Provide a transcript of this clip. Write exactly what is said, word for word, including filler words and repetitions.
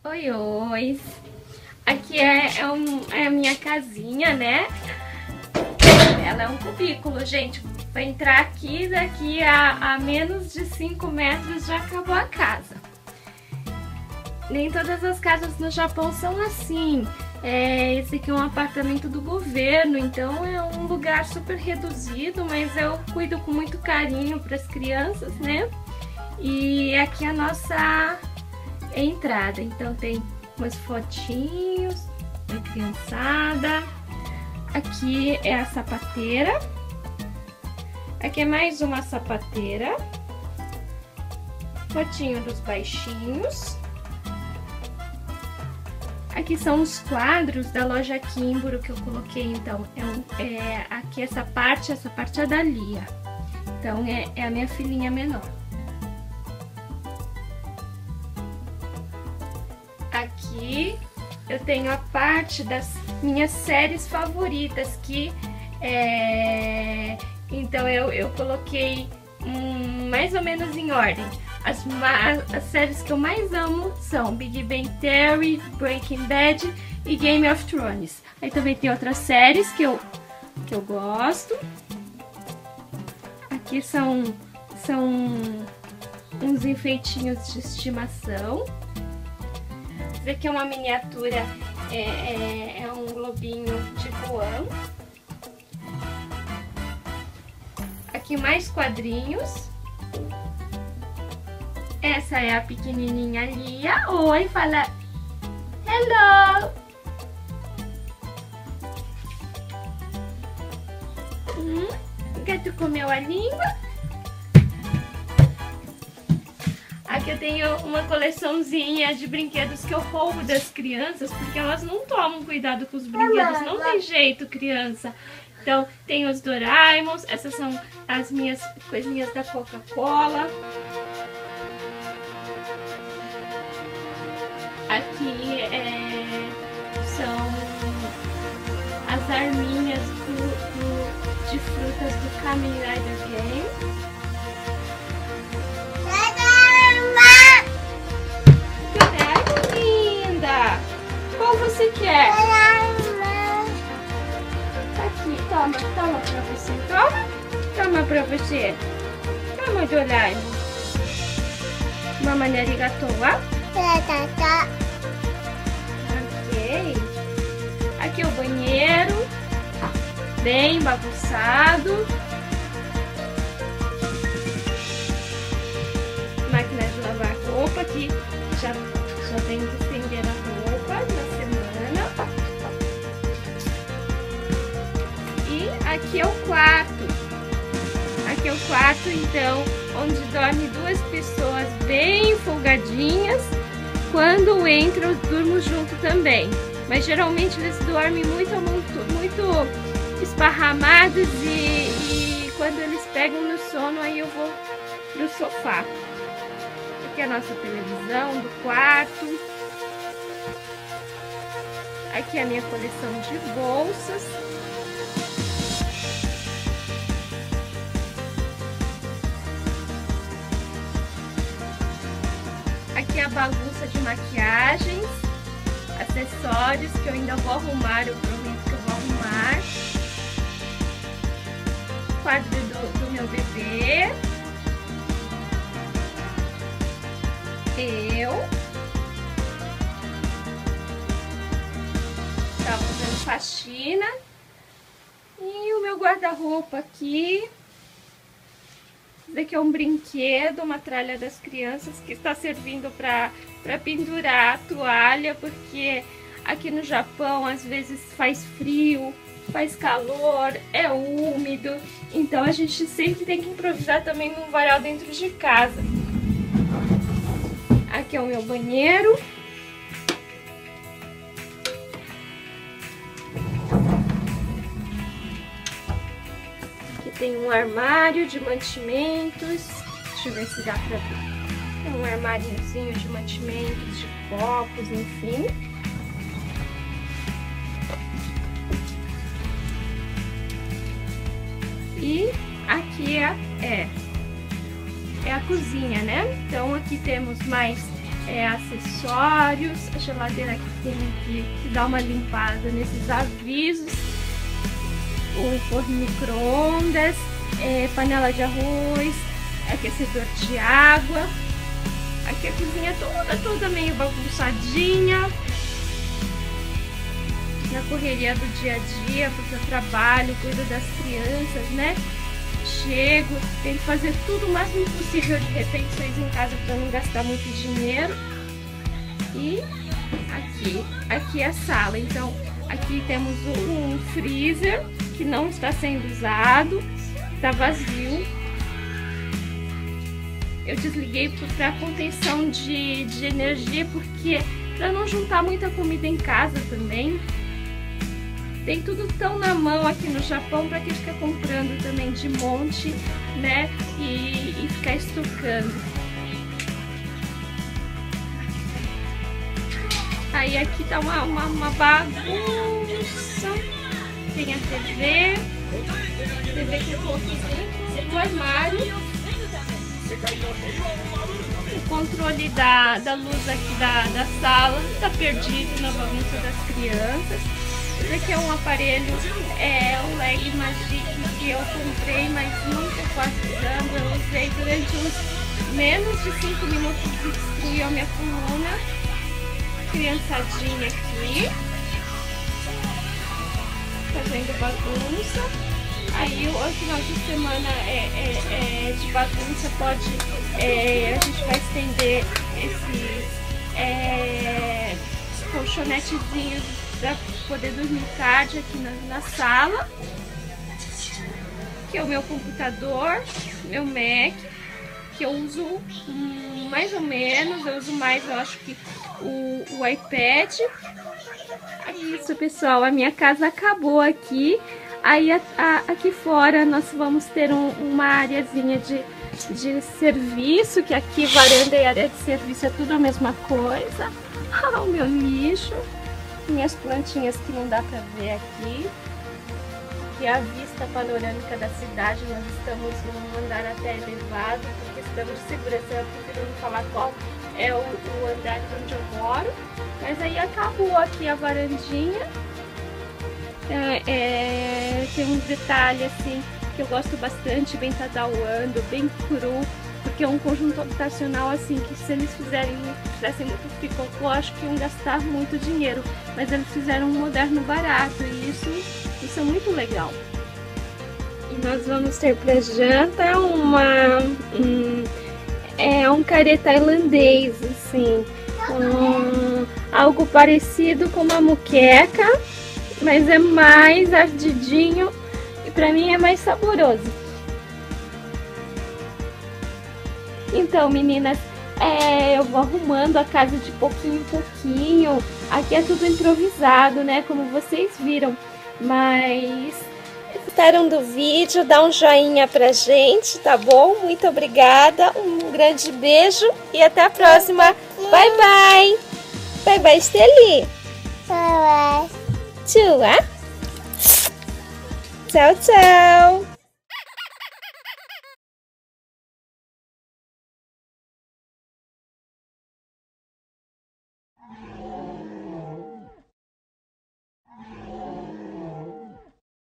Oi, oi! Aqui é, é, um, é a minha casinha, né? Ela é um cubículo, gente. Pra entrar aqui, daqui a, a menos de cinco metros já acabou a casa. Nem todas as casas no Japão são assim. É, esse aqui é um apartamento do governo, então é um lugar super reduzido, mas eu cuido com muito carinho para as crianças, né? E aqui é a nossa entrada, então tem umas fotinhos da criançada. Aqui é a sapateira. Aqui é mais uma sapateira. Fotinho dos baixinhos. Aqui são os quadros da loja Kimburo que eu coloquei, então, é, um, é aqui essa parte, essa parte é da Lia. Então é, é a minha filhinha menor. Aqui eu tenho a parte das minhas séries favoritas, que é... então eu, eu coloquei hum, mais ou menos em ordem. As, as séries que eu mais amo são Big Bang Theory, Breaking Bad e Game of Thrones. Aí também tem outras séries que eu, que eu gosto. Aqui são, são uns enfeitinhos de estimação. Esse aqui é uma miniatura, é, é, é um globinho de Gohan. Aqui mais quadrinhos. Essa é a pequenininha Lia. Oi, fala hello. Hum, o gato comeu a língua. Aqui eu tenho uma coleçãozinha de brinquedos que eu roubo das crianças, porque elas não tomam cuidado com os brinquedos, não tem jeito, criança. Então, tem os Doraemons, essas são as minhas coisinhas da Coca-Cola. Aqui é, são as arminhas do, do, de frutas do Kamen Rider Game. Que linda! Qual você quer? Tá aqui, toma, toma pra você, toma, toma pra você. Toma, Doraemon. Mamãe arigatou, ó. Ok. Aqui é o banheiro, bem bagunçado. Máquina de lavar roupa, que já, já tem que estender a roupa na semana. E aqui é o quarto. Aqui é o quarto, então, onde dorme duas pessoas bem folgadinhas. Quando entram, eu durmo junto também. Mas geralmente eles dormem muito, muito, muito esparramados e, e quando eles pegam no sono, aí eu vou pro sofá. Aqui é a nossa televisão do quarto. Aqui é a minha coleção de bolsas. Aqui é a bagunça de maquiagens, acessórios que eu ainda vou arrumar, eu prometo que eu vou arrumar. Quadro do, do meu bebê. Eu. Tava fazendo faxina. E o meu guarda-roupa aqui. Esse aqui é um brinquedo, uma tralha das crianças que está servindo para para pendurar a toalha, porque aqui no Japão às vezes faz frio, faz calor, é úmido, então a gente sempre tem que improvisar também num varal dentro de casa. Aqui é o meu banheiro. Tem um armário de mantimentos. Deixa eu ver se dá pra ver. Tem um armáriozinho de mantimentos, de copos, enfim. E aqui é, é, é a cozinha, né? Então aqui temos mais é, acessórios. A geladeira que tem aqui que dá uma limpada nesses avisos. O forno micro-ondas, é, panela de arroz, aquecedor de água. Aqui a cozinha toda, toda meio bagunçadinha. Na correria do dia a dia, porque eu trabalho, cuido das crianças, né? Chego, tento fazer tudo o máximo possível de refeições em casa para não gastar muito dinheiro. E aqui, aqui é a sala. Então, aqui temos um freezer que não está sendo usado, está vazio. Eu desliguei para contenção de, de energia, porque para não juntar muita comida em casa também. Tem tudo tão na mão aqui no Japão, para quem fica comprando também de monte, né? E, e ficar estocando. Aí aqui tá uma, uma, uma bagunça. Tem a T V. T V que eu coloquei dentro do armário. O controle da, da luz aqui da, da sala tá perdido na bagunça das crianças. Esse aqui é um aparelho, é um leg Magic que eu comprei, mas nunca quase usando. Eu usei durante uns menos de cinco minutos e destruiu a minha coluna. Criançadinha aqui, fazendo bagunça. Aí o final de semana é, é, é de bagunça, pode, é, a gente vai estender esses é, colchonetezinhos para poder dormir tarde aqui na, na sala. Que é o meu computador, meu Mac, que eu uso hum, mais ou menos, eu uso mais, eu acho que o, o iPad. É isso, pessoal, a minha casa acabou aqui. Aí a, a, aqui fora nós vamos ter um, uma areazinha de, de serviço, que aqui varanda e área de serviço é tudo a mesma coisa. Ah, o meu lixo, minhas plantinhas que não dá pra ver aqui. E a vista panorâmica da cidade, nós estamos num andar até elevado, por questão de segurança, eu prefiro não falar qual é o, o andar onde eu moro. Mas aí acabou aqui a varandinha. É, é, tem um detalhe assim que eu gosto bastante, bem tadauando, bem cru, porque é um conjunto habitacional assim que se eles fizerem, fizessem muito fricocô, acho que iam gastar muito dinheiro, mas eles fizeram um moderno barato e isso, isso é muito legal. E nós vamos ter para janta uma um, é um carê tailandês, assim, um, algo parecido com uma muqueca, mas é mais ardidinho e pra mim é mais saboroso. Então, meninas, é, eu vou arrumando a casa de pouquinho em pouquinho. Aqui é tudo improvisado, né? Como vocês viram. Mas gostaram do vídeo? Dá um joinha pra gente, tá bom? Muito obrigada, um grande beijo e até a próxima. Bye, bye! Bye, bye, Esteli! Bye, bye. Tchau, tchau!